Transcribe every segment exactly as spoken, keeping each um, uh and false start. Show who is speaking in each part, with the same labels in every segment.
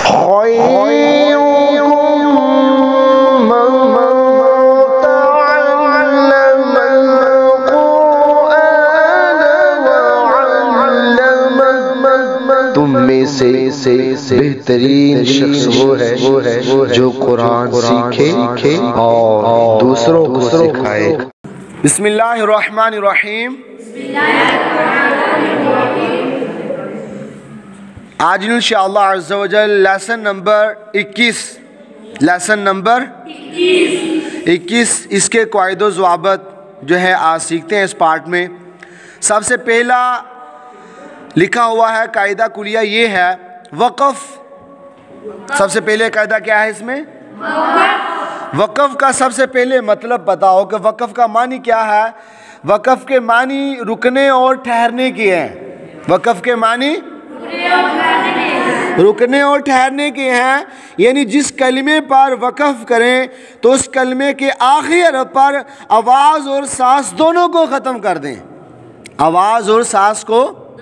Speaker 1: تم میں سے بہترین شخص وہ ہے جو قرآن سیکھے اور دوسروں کو سکھائے۔
Speaker 2: بسم اللہ الرحمن الرحیم۔ آج انشاءاللہ عز و جل لیسن نمبر اکیس لیسن نمبر اکیس اس کے قواعد و ضوابط جو ہے آج سیکھتے ہیں۔ اس پارٹ میں سب سے پہلا لکھا ہوا ہے قاعدہ کلیہ یہ ہے وقف۔ سب سے پہلے قاعدہ کیا ہے اس میں؟ وقف کا سب سے پہلے مطلب بتاؤ کہ وقف کا معنی کیا ہے؟ وقف کے معنی رکنے اور ٹھہرنے کے ہیں۔ وقف کے معنی رکنے اور ٹھہرنے کے ہیں، یعنی جس کلمے پر وقف کریں تو اس کلمے کے آخری حرف پر آواز اور سانس دونوں کو ختم کر دیں۔ آواز اور سانس کو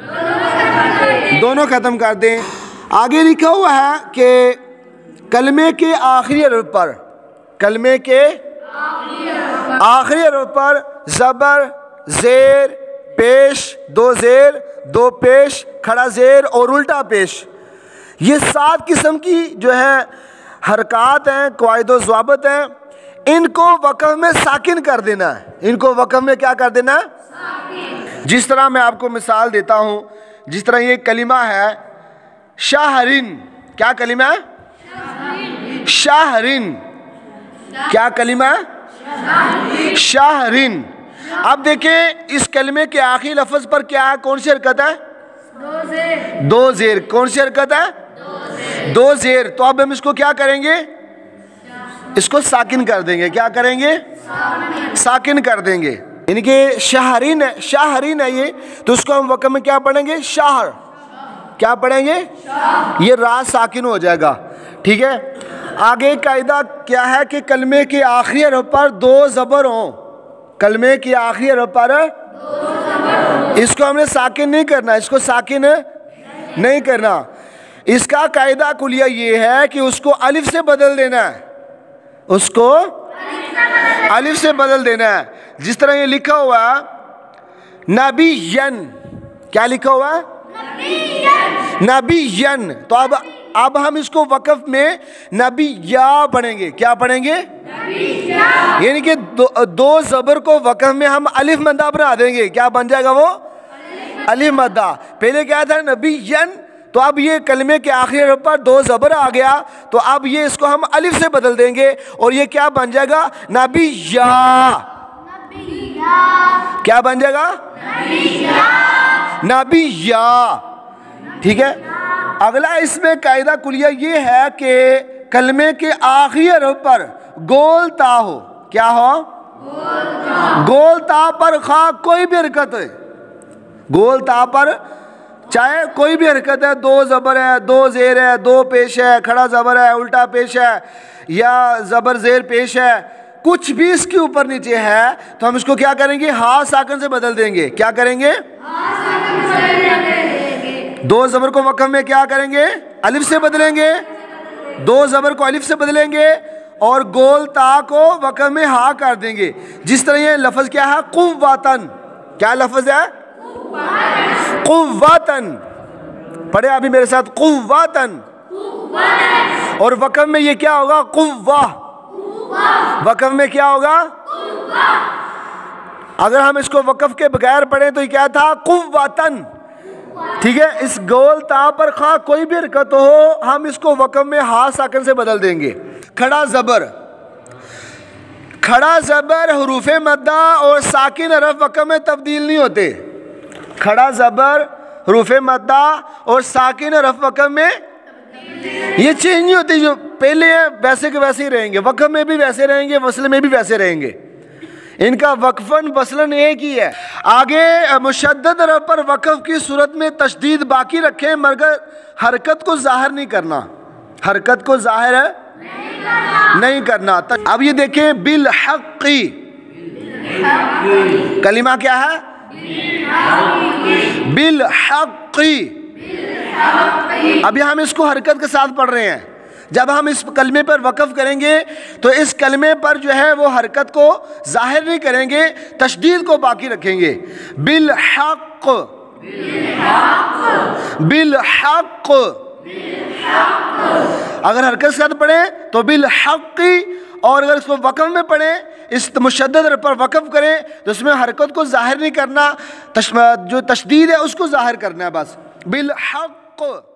Speaker 2: دونوں ختم کر دیں۔ آگے لکھا ہوا ہے کہ کلمے کے آخری حرف پر کلمے کے آخری حرف پر زبر، زیر، پیش، دو زیر، دو پیش، کھڑا زیر اور الٹا پیش، یہ سات قسم کی جو ہے حرکات ہیں، قواعد و ضوابط ہیں، ان کو وقف میں ساکن کر دینا ہے۔ ان کو وقف میں کیا کر دینا ہے؟ جس طرح میں آپ کو مثال دیتا ہوں، جس طرح یہ کلمہ ہے شاہرین۔ کیا کلمہ ہے؟ شاہرین۔ کیا کلمہ ہے؟ شاہرین۔ اب دیکھیں اس کلمے کے آخری لفظ پر کیا ہے؟ کون سی حرکت ہے؟ دو زیر۔ کون سی حرکت ہے؟ دو زیر۔ تو اب ہم اس کو کیا کریں گے؟ اس کو ساکن کر دیں گے۔ کیا کریں گے؟ ساکن کر دیں گے۔ یعنی کہ شاہرین ہے، شاہرین ہے یہ، تو اس کو ہم وقف میں کیا پڑھیں گے؟ شاہر۔ کیا پڑھیں گے؟ یہ را ساکن ہو جائے گا۔ ٹھیک ہے۔ آگے قاعدہ کیا ہے کہ کلمے کے آخری حرف پر دو زبر ہوں۔ کلمے کے آخری حرف پر اس کو ہم نے ساکن نہیں کرنا، اس کو ساکن نہیں کرنا۔ اس کا قاعدہ کلیہ یہ ہے کہ اس کو الف سے بدل دینا ہے۔ اس کو الف سے بدل دینا ہے۔ جس طرح یہ لکھا ہوا ہے نبیین۔ کیا لکھا ہوا ہے؟ نبیین۔ تو اب اب ہم اس کو وقف میں نبی یا پڑھیں گے۔ کیا پڑھیں گے؟ یعنی کہ دو, دو زبر کو وقف میں ہم الف مدہ بنا دیں گے۔ کیا بن جائے گا وہ؟ الف مدہ۔ پہلے کیا تھا؟ نبیین، تو اب یہ کلمے کے آخری حرف پر دو زبر آ گیا، تو اب یہ اس کو ہم الف سے بدل دیں گے اور یہ کیا بن جائے گا؟ نبی یا۔ کیا بن جائے گا؟ نبی یا۔ ٹھیک ہے۔ اگلا اس میں قاعدہ کلیہ یہ ہے کہ کلمے کے آخری حرف پر گول تا ہو۔ کیا ہو؟ گول تا پر خواہ کوئی بھی حرکت ہے، گول تا پر چاہے کوئی بھی حرکت ہے، دو زبر ہے، دو زیر ہے، دو پیش ہے، کھڑا زبر ہے، الٹا پیش ہے، یا زبر زیر پیش ہے، کچھ بھی اس کے اوپر نیچے ہے، تو ہم اس کو کیا کریں گے؟ ہاں ساکن سے بدل دیں گے۔ کیا کریں گے؟ دو زبر کو وقف میں کیا کریں گے؟ الف سے بدلیں گے۔ دو زبر کو الف سے بدلیں گے اور گول تا کو وقف میں ہاں کر دیں گے۔ جس طرح یہ لفظ کیا ہے؟ قوتن۔ کیا لفظ ہے؟ قوتن۔ پڑھے ابھی میرے ساتھ، قوتن۔ اور وقف میں یہ کیا ہوگا؟ قوہ۔ وقف میں کیا ہوگا؟ اگر ہم اس کو وقف کے بغیر پڑھیں تو یہ کیا تھا؟ قوتن۔ ٹھیک ہے۔ اس گول تا پر خواہ کوئی بھی حرکت ہو، ہم اس کو وقف میں ہاں ساکن سے بدل دیں گے۔ کھڑا زبر۔ کھڑا زبر حروف مدہ اور ساکن حرف وقف میں تبدیل نہیں ہوتے۔ کھڑا زبر حروف مدہ اور ساکن حرف وقف میں یہ چینج نہیں ہوتی، جو پہلے ہیں ویسے کے ویسے ہی رہیں گے، وقف میں بھی ویسے رہیں گے، وصل میں بھی ویسے رہیں گے۔ ان کا وقفاً وصلاً ایک ہی ہے۔ آگے مشدد حرف پر وقف کی صورت میں تشدید باقی رکھیں مگر حرکت کو ظاہر نہیں کرنا۔ حرکت کو ظاہر ہے نہیں کرنا۔ اب یہ دیکھیں بالحقی، کلمہ کیا ہے؟ بالحقی۔ ابھی ہم اس کو حرکت کے ساتھ پڑھ رہے ہیں. جب ہم اس کلمے پر وقف کریں گے تو اس کلمے پر جو ہے وہ حرکت کو ظاہر نہیں کریں گے, تشدید کو باقی رکھیں گے. بالحق, بالحق, اگر حرکت کے ساتھ پڑھیں تو بالحق, اور اگر اس کو وقف میں پڑھیں, اس مشدد پر وقف کریں تو اس میں حرکت کو ظاہر نہیں کرنا, جو تشدید ہے اس کو ظاہر کرنا ہے بس. بالحق